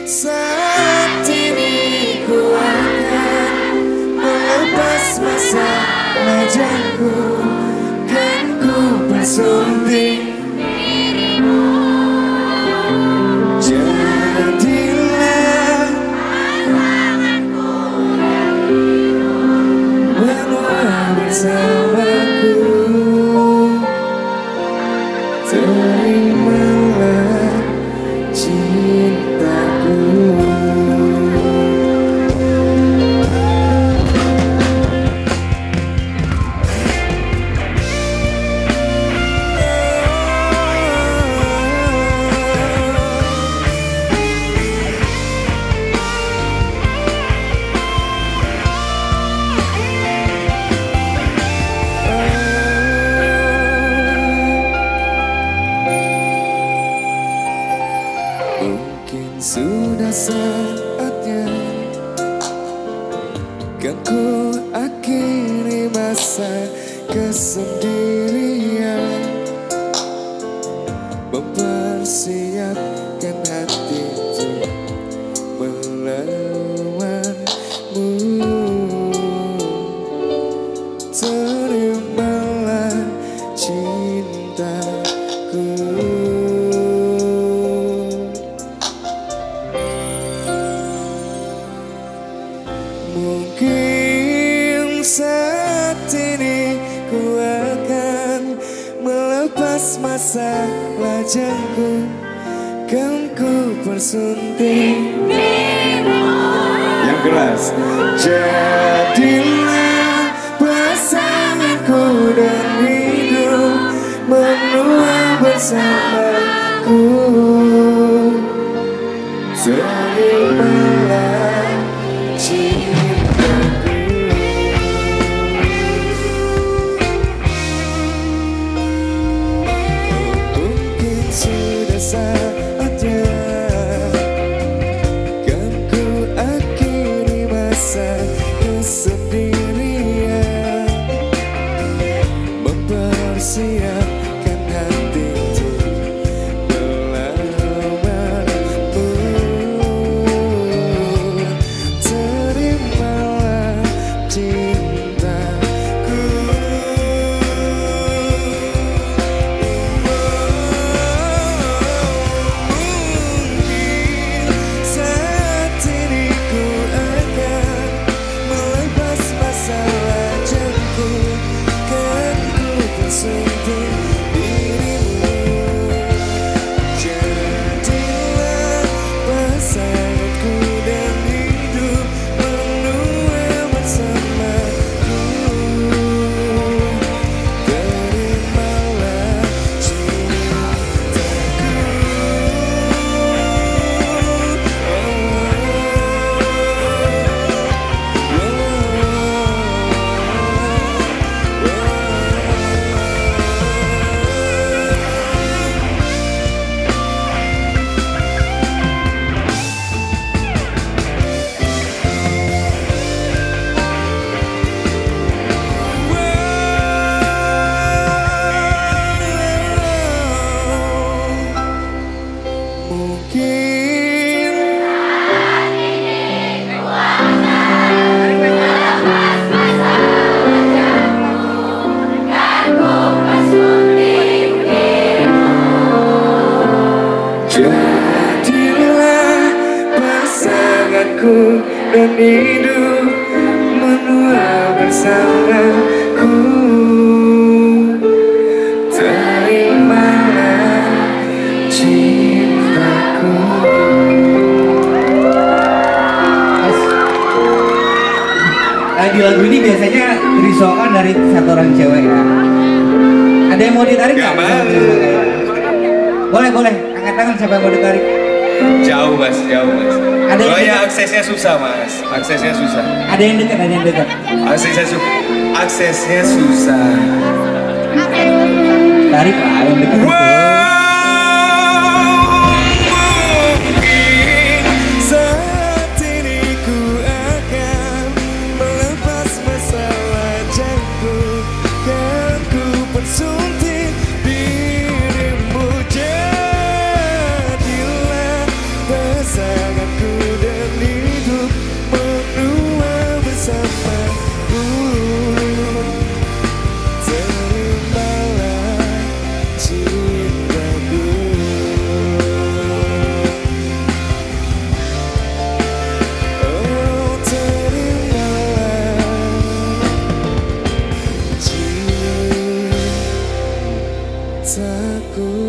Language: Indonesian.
Saat ini ku akan melepas masa lajangku, kan ku bersunting dirimu. Jadilah pasanganku yang hidup, menua bersamaku. Terimalah cintaku. Mungkin sudah saatnya kan ku akhiri masa kesendirian, mempersiapkan hati untuk melawanmu. Terimalah cintaku. Mungkin saat ini ku akan melepas masa lajangku, kan ku bersunting dirimu. Yang keras. Jadilah pasanganku dan hidup, menua bersamaku. Terimalah cintaku. Mungkin sudah saatnya kan ku akhiri masa kesendirian, mempersiapkan hati untuk melawanmu. Terimalah cintaku. Mungkin saat ini ku akan melepas masa lajangku, kan ku bersunting dirimu. Jadilah pasanganku dan hidup, menua bersamaku. Terimalah cintaku. Jadilah pasanganku dan hidup, menua bersamaku. Terimalah cintaku. Di lagu ini biasanya disokan dari satu orang cewek ya. Ada yang mau ditarik nggak? Boleh, boleh. Angkat tangan siapa yang mau ditarik. Jauh mas, jauh mas. Ada yang Soalnya dekat? aksesnya susah mas, aksesnya susah. Ada yang dekat, ada yang dekat. Aksesnya susah. Tarik lah yang dekat itu. Mungkin saat ini ku akan melepas masa lajangku, kan ku bersunting dirimu. Jadilah pasanganku cintaku.